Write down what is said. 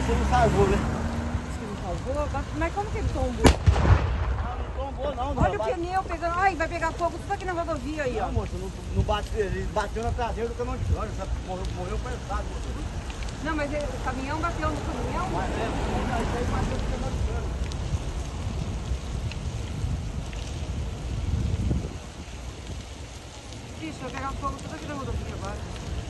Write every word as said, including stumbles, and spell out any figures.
você não salvou, né? Você não salvou? Mas como que ele tombou? Ah, não tombou não, não. Olha o pneu pegando. Ai, vai pegar fogo tudo aqui na rodovia aí, ó. Não, moço, não, não bate, ele bateu na traseira do caminhão de chão, já morreu, morreu prensado, moço. Não, mas ele- o caminhão bateu no caminhão? Mas é, isso aí bateu no caminhão de chão. Bicho, vai pegar fogo tudo aqui na rodovia agora.